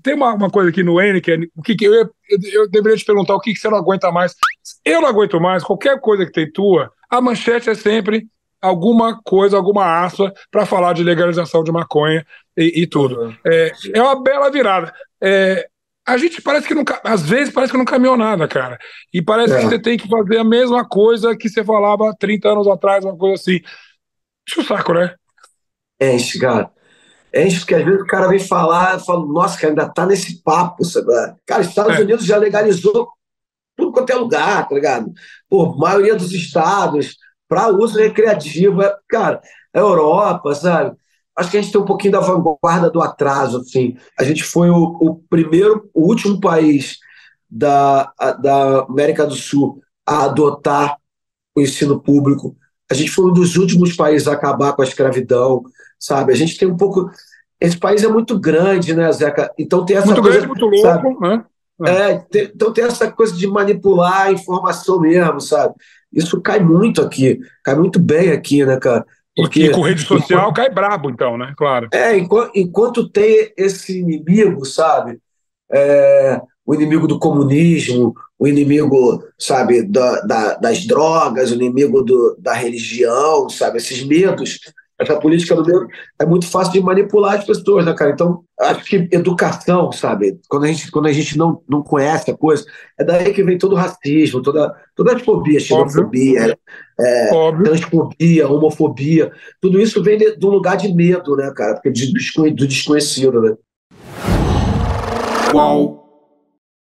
tem uma coisa aqui no N, que é o que eu deveria te perguntar o que você não aguenta mais. Eu não aguento mais, qualquer coisa que tem tua, a manchete é sempre alguma coisa, alguma aspa para falar de legalização de maconha e tudo. Uhum. É uma bela virada. A gente parece que não, às vezes parece que não caminhou nada, cara. E parece que você É, tem que fazer a mesma coisa que você falava 30 anos atrás, uma coisa assim. Deixa o saco, né? enche, cara. Enche, porque às vezes o cara vem falar, eu falo, nossa, cara, ainda tá nesse papo, sabe? Cara, Estados É, Unidos já legalizou tudo quanto é lugar, tá ligado? Pô, maioria dos estados, para uso recreativo, cara, a Europa, sabe? Acho que a gente tem um pouquinho da vanguarda do atraso, assim. A gente foi o primeiro, o último país da América do Sul a adotar o ensino público. A gente foi um dos últimos países a acabar com a escravidão, sabe? A gente tem um pouco. Esse país é muito grande, né, Zeca? Então tem essa muito grande, coisa, muito sabe? louco, né? Então tem essa coisa de manipular a informação mesmo, sabe? Isso cai muito aqui, cai muito bem aqui, né, cara? E Porque com rede social cai brabo, então, né? Claro. enquanto tem esse inimigo, sabe? O inimigo do comunismo, o inimigo, sabe, das drogas, o inimigo da religião, sabe? Esses medos, essa política do medo é muito fácil de manipular as pessoas, né, cara? Então, acho que educação, sabe? Quando a gente não conhece a coisa, é daí que vem todo o racismo, toda a fobia, Óbvio, xenofobia, óbvio. transfobia, homofobia, tudo isso vem de um lugar de medo, né, cara? Porque do desconhecido, né? Qual